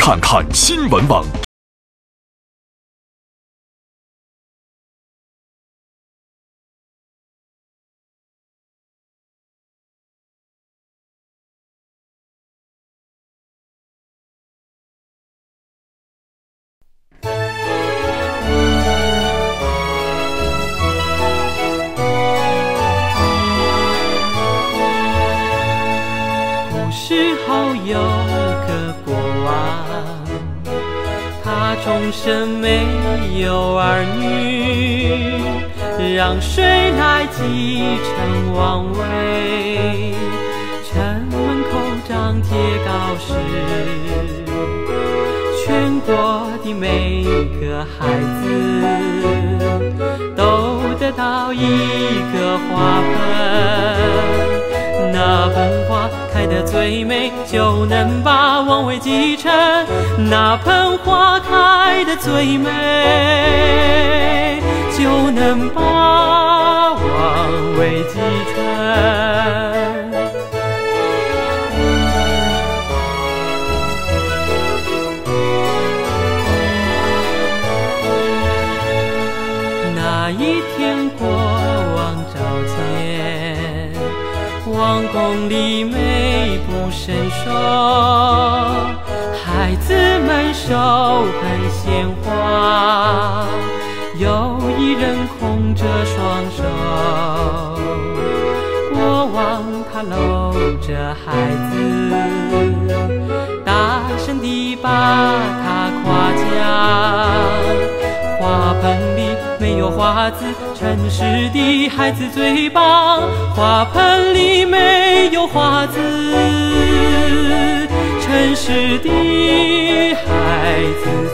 看看新闻网。 古时候有个国王，他终生没有儿女，让谁来继承王位？城门口张贴告示，全国的每个孩子都得到一个花盆。那盆花开得最美，就能把王位继承。那盆花开得最美，就能把王位继承。那一天国王召见，王宫里美不胜收，孩子们手捧鲜花，有一人空着双手。国王他搂着孩子，大声地把他夸奖。花盆里没有花籽，诚实的孩子最棒。花盆里没有花籽，诚实的孩子